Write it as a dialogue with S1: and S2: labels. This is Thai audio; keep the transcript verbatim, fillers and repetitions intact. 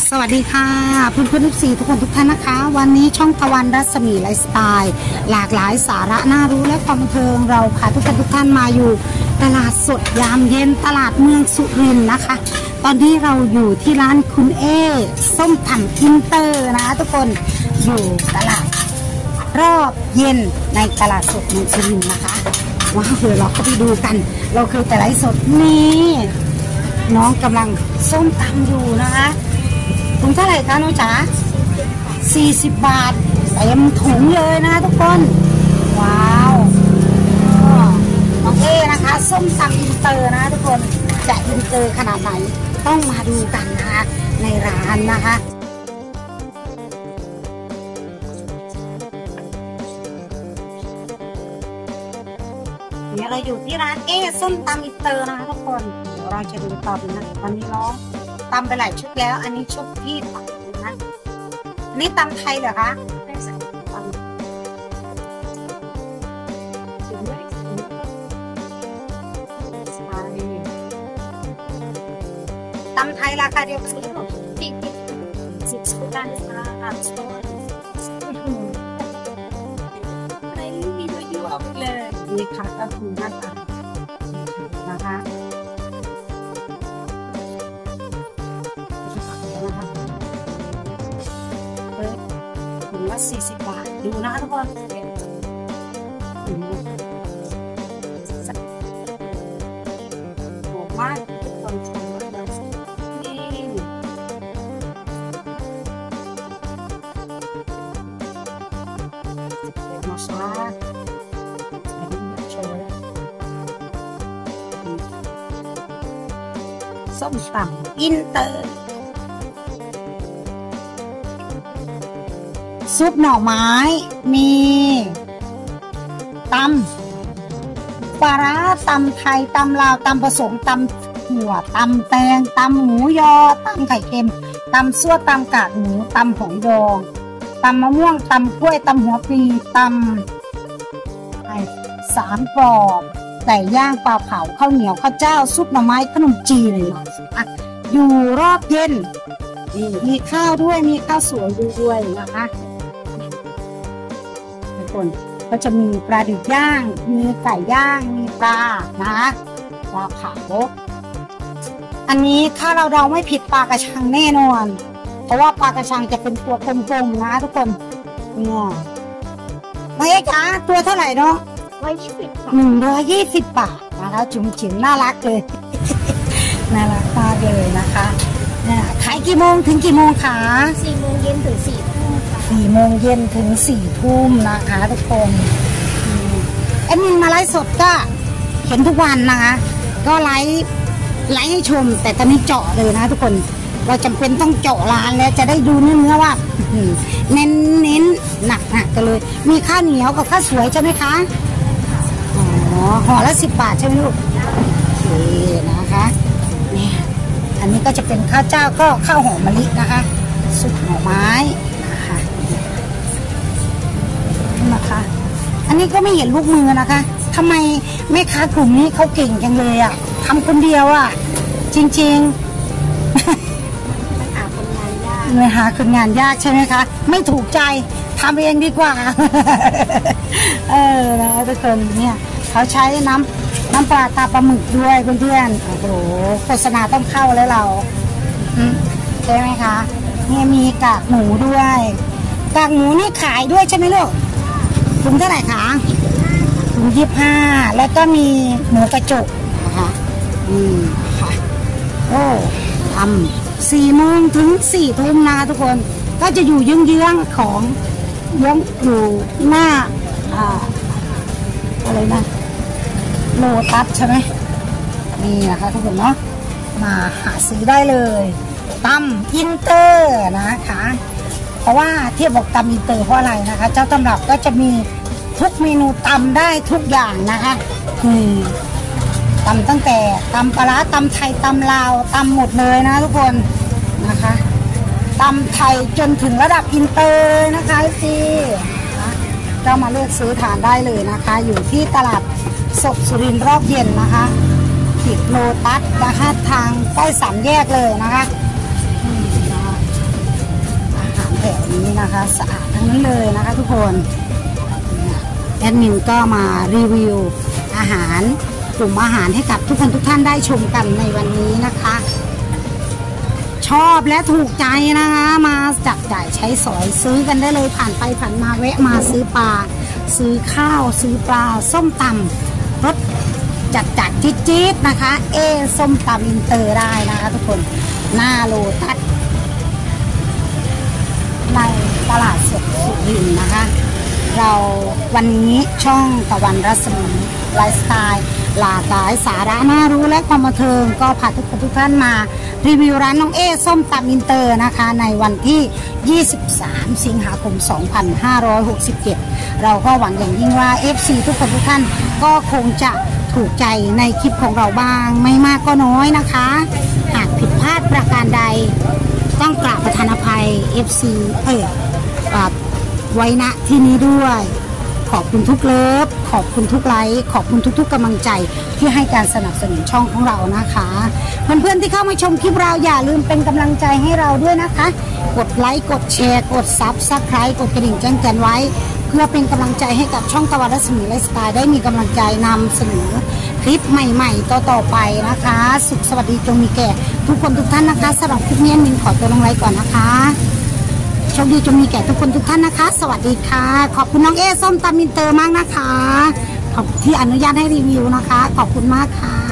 S1: สวัสดีค่ะเพื่อนเพื่อนทุกสีทุกคนทุกท่านนะคะวันนี้ช่องตะวันรัศมีไลฟ์สไตล์หลากหลายสาระน่ารู้และความบันเทิงเราพาทุกท่านทุกท่านมาอยู่ตลาดสดยามเย็นตลาดเมืองสุรินทร์นะคะตอนนี้เราอยู่ที่ร้านคุณเอส้มตำอินเตอร์นะคะทุกคนอยู่ตลาดรอบเย็นในตลาดสดเมืองสุรินทร์นะคะว้าวเดี๋ยวเราเข้าไปดูกันเราเคยแต่ไลฟ์สดนี่น้องกำลังส้มตำอยู่นะคะถุงเท่าไหร่คะน้องจ๋าสี่สิบบาทเต็มถุงเลยนะทุกคนว้าวน้องเอนะคะส้มตำอินเตอร์นะทุกคนจะอินเตอร์ขนาดไหนต้องมาดูกันนะคะในร้านนะคะเนี่ยเราอยู่ที่ร้านเอส้มตำอินเตอร์นะคะทุกคนเดี๋ยวเราจะดูต่อนะตอนนี้น้องตำไปหลายชุดแล้วอันนี้ชุดที่ตักนะนี่ตำไทยเหรอคะตำไทยราคาเดียวกันสิบสิบสตางค์ราคาสโตร์อะไรมีด้วยอยู่เอาไปเลยนี่ค่ะก็คือหน้าตานะคะถุงละสี่สิบบาทดูนะทุกคนโหมากทุกคนชมเลยนี่เป็นมาช้าส้มตำอินเตอร์ซุปหน่อไม้มีตำปลาร้าตำไทยตำลาวตำผสมตำหัวตำแตงตำหมูยอตำไข่เค็มตำซั่วตำกากหมูตำหอยดองตำมะม่วงตำกล้วยตำหัวปลีตำไอ้สามกรอบไก่ย่างปลาเผาข้าวเหนียวข้าวเจ้าซุปหน่อไม้ขนมจีนเลยอ่ะอยู่รอบเย็นมีข้าวด้วยมีข้าวสวยด้วยนะคะทุกคนก็จะมีปลาดิบย่างมีไก่ย่างมีปลานะปลาเผาอันนี้ถ้าเราเดาไม่ผิดปลากระชังแน่นอนเพราะว่าปลากระชังจะเป็นตัวกลมๆนะทุกคนเนี่ยไม่ใช่จ้าตัวเท่าไหร่เนาะร้อยยี่สิบหนึ่งร้อยยี่สิบบาทนะคะจุ๋มจิ๋มน่ารักเลยน่ารักมากเลยนะคะเนี่ยขายกี่โมงถึงกี่โมงคะ
S2: สี่โมงเย็นถึงสี่ทุ่มค่ะ
S1: สี่โมงเย็นถึงสี่ทุ่มนะคะทุกคนแอดมินมาไลฟ์สดก็เห็นทุกวันนะคะก็ไลฟ์ไลฟ์ให้ชมแต่ตอนนี้เจาะเลยนะทุกคนเราจำเป็นต้องเจาะร้านแล้วจะได้ดูเนื้อเนื้อว่าเน้นเน้นหนักหนักกันเลยมีข้าวเหนียวกับข้าวสวยใช่ไหมคะอ๋อห่อละสิบบาทใช่ไหมลูกโอเคนะคะเนี่ยอันนี้ก็จะเป็นข้าวเจ้าก็ข้าวหอมมะลินะคะซุปหน่อไม้นะคะนะคะอันนี้ก็ไม่เห็นลูกมือนะคะทำไมแม่ค้ากลุ่มนี้เขาเก่งจังเลยอ่ะทำคนเดียวอ่ะจริงๆ
S2: มันหาคนงานยาก
S1: เลยหาคนงานยากใช่ไหมคะไม่ถูกใจทำเองดีกว่าเออนะทุกคนเนี่ยเขาใช้น้ำน้ำปลาตาปลาหมึกด้วยเพื่อนๆโอ้โหโฆษณาต้องเข้าแล้วเราใช่ไหมคะเนี่ยมีกากหมูด้วยกากหมูนี่ขายด้วยใช่ไหมลูกถุงเท่าไหร่คะถุงยี่สิบห้าแล้วก็มีหมูกระจกนะคะอืมค่ะโอ้ทำสี่โมงถึงสี่ทุ่มนะทุกคนก็จะอยู่เยื้องๆของเยื้องอยู่หน้าอ่าอะไรนะโลตัสใช่ไหมนี่นะคะทุกคนเนาะมาหาซื้อได้เลยตำอินเตอร์นะคะเพราะว่าที่บอกตำอินเตอร์เพราะอะไรนะคะเจ้าตำรับก็จะมีทุกเมนูตำได้ทุกอย่างนะคะคือตำตั้งแต่ตำปลาร้าตำไทยตำลาวตำหมดเลยนะทุกคนนะคะตำไทยจนถึงระดับอินเตอร์นะคะสิก็มาเลือกซื้อทานได้เลยนะคะอยู่ที่ตลาดสดสุรินทร์รอบเย็นนะคะ ติดโลตัสนะคะทางใกล้สามแยกเลยนะคะนะคะสะอาดทั้งนั้นเลยนะคะทุกคนแอดมินก็มารีวิวอาหารกลุ่มอาหารให้กับทุกคนทุกท่านได้ชมกันในวันนี้นะคะชอบและถูกใจนะคะมาจับจ่ายใช้สอยซื้อกันได้เลยผ่านไปผ่านมาแวะมาซื้อปลาซื้อข้าวซื้อปลาส้มตำรสจัดจัดจี๊ดจี๊ดนะคะเอส้มตำอินเตอร์ได้นะคะทุกคนหน้าโลตัสในตลาดสดสุรินทร์นะคะเราวันนี้ช่องตะวันรัศมีไลฟ์สไตล์หลากหลายสาระน่ารู้และความบันเทิงก็พาทุกคนทุกท่านมารีวิวร้านน้องเอส้มตำอินเตอร์นะคะในวันที่ยี่สิบสามสิงหาคมสองพันห้าร้อยหกสิบเจ็ดเราก็หวังอย่างยิ่งว่า เอฟ ซี ทุกคนทุกท่านก็คงจะถูกใจในคลิปของเราบ้างไม่มากก็น้อยนะคะหากผิดพลาดประการใดต้องกราบประทานอภัย เอฟ ซี เอ่ยไว้ณที่นี้ด้วยขอบคุณทุกเลิฟขอบคุณทุกไลค์ขอบคุณทุกๆกำลังใจที่ให้การสนับสนุนช่องของเรานะคะเพื่อนๆที่เข้ามาชมคลิปเราอย่าลืมเป็นกำลังใจให้เราด้วยนะคะกดไลค์กดแชร์กดซับสไครต์กดกระดิ่งแจ้งเตือนไว้เพื่อเป็นกำลังใจให้กับช่องตะวันรัศมีไลฟ์สไตล์ได้มีกำลังใจนำเสนอคลิปใหม่ๆต่อๆไปนะคะสุขสวัสดีจงมีแก่ทุกคนทุกท่านนะคะสำหรับคลิปนี้มินขอตัวลงไลค์ก่อนนะคะโชคดีจงมีแก่ทุกคนทุกท่านนะคะสวัสดีค่ะขอบคุณน้องเอส้มตำอินเตอร์มากนะคะขอบที่อนุญาตให้รีวิวนะคะขอบคุณมากค่ะ